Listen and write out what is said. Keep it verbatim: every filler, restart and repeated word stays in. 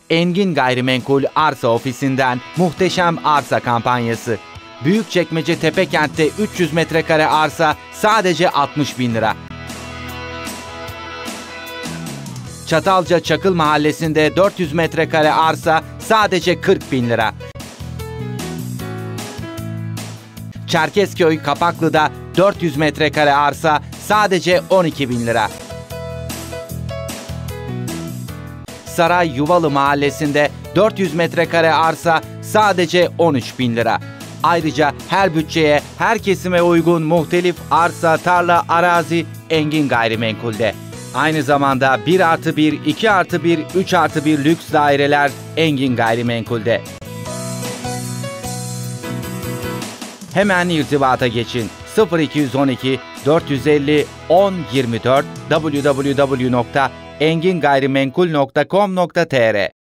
Engin Gayrimenkul Arsa Ofisi'nden muhteşem arsa kampanyası. Büyükçekmece Tepekent'te üç yüz metrekare arsa sadece altmış bin lira. Çatalca Çakıl Mahallesi'nde dört yüz metrekare arsa sadece kırk bin lira. Çerkezköy Kapaklı'da dört yüz metrekare arsa sadece on iki bin lira. Saray Yuvalı Mahallesi'nde dört yüz metrekare arsa sadece on üç bin lira. Ayrıca her bütçeye, her kesime uygun muhtelif arsa, tarla, arazi Engin Gayrimenkul'de. Aynı zamanda bir artı bir, iki artı bir, üç artı bir lüks daireler Engin Gayrimenkul'de. Hemen irtibata geçin. sıfır iki yüz on iki dört yüz elli on yirmi dört w w w nokta engin gayrimenkul nokta com nokta tr